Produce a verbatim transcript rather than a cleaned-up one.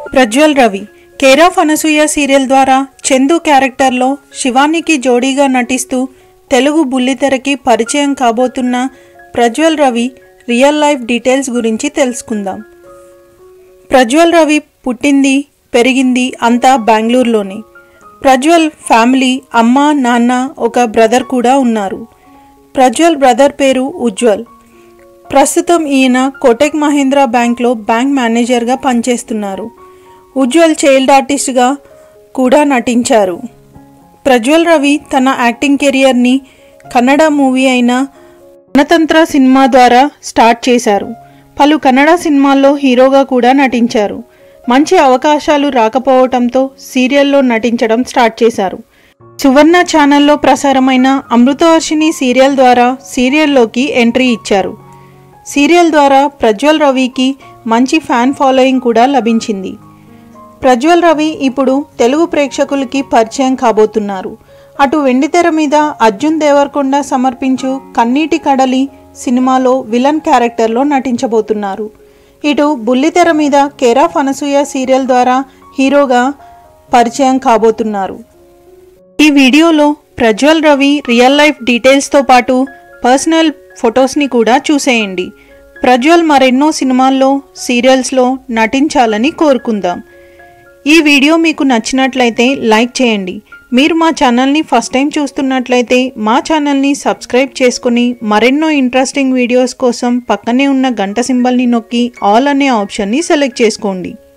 Prajwal Ravi care of Anasuya serial ద్వారా చందు క్యారెక్టర్లో శివానికి జోడీగా నటిస్తూ తెలుగు బుల్లితెరకి పరిచయం కాబోతున్న Prajwal Ravi real life details గురించి తెలుసుకుందాం. ప్రజ్వల్ రవి పుట్టింది పెరిగింది అంతా బెంగళూరులోనే. ప్రజ్వల్ ఫ్యామిలీ అమ్మ నాన్న ఒక బ్రదర్ కూడా ఉన్నారు. ప్రజ్వల్ బ్రదర్ పేరు ఉజ్వల్. ప్రస్తుతం ఈయన కోటక్ మహీంద్రా బ్యాంక్లో బ్యాంక్ మేనేజర్గా పనిచేస్తున్నారు. ఉజ్వల్ చైల్డ్ ఆర్టిస్ట్గా కూడా నటించారు. ప్రజ్వల్ రవి తన యాక్టింగ్ కెరియర్ని కన్నడ మూవీ అయిన గణతంత్ర సినిమా ద్వారా స్టార్ట్ చేశారు. పలు కన్నడ సినిమాల్లో హీరోగా కూడా నటించారు. మంచి అవకాశాలు రాకపోవడంతో సీరియల్లో నటించడం స్టార్ట్ చేశారు. సువర్ణ ఛానల్లో ప్రసారమైన అమృతవర్షిణి సీరియల్ ద్వారా సీరియల్లోకి ఎంట్రీ ఇచ్చారు. సీరియల్ ద్వారా ప్రజ్వల్ రవికి మంచి ఫ్యాన్ ఫాలోయింగ్ కూడా లభించింది. ప్రజ్వల్ రవి ఇప్పుడు తెలుగు ప్రేక్షకులకి పరిచయం కాబోతున్నారు. అటు వెండితెర మీద అర్జున్ దేవరకొండ సమర్పించు కన్నీటి కడలి సినిమాలో విలన్ క్యారెక్టర్లో నటించబోతున్నారు. ఇటు బుల్లితెర మీద కేర్ ఆఫ్ అనసూయ సీరియల్ ద్వారా హీరోగా పరిచయం కాబోతున్నారు. ఈ వీడియోలో ప్రజ్వల్ రవి రియల్ లైఫ్ డీటెయిల్స్తో పాటు పర్సనల్ ఫొటోస్ని కూడా చూసేయండి. ప్రజ్వల్ మరెన్నో సినిమాల్లో సీరియల్స్లో నటించాలని కోరుకుందాం. ఈ వీడియో మీకు నచ్చినట్లయితే లైక్ చేయండి. మీరు మా ఛానల్ని ఫస్ట్ టైం చూస్తున్నట్లయితే మా ఛానల్ని సబ్స్క్రైబ్ చేసుకుని మరెన్నో ఇంట్రెస్టింగ్ వీడియోస్ కోసం పక్కనే ఉన్న గంట సింబల్ని నొక్కి ఆల్ అనే ఆప్షన్ని సెలెక్ట్ చేసుకోండి.